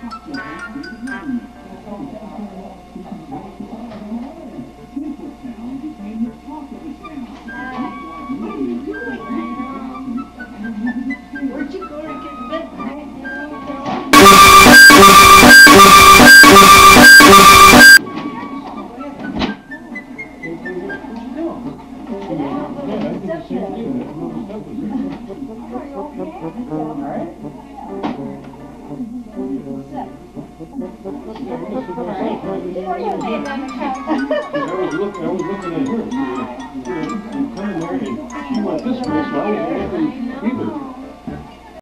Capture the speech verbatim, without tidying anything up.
Where'd you go to get midnight? I was looking, I was looking at her. She, she, she come in there and she went this way, so I wasn't looking either.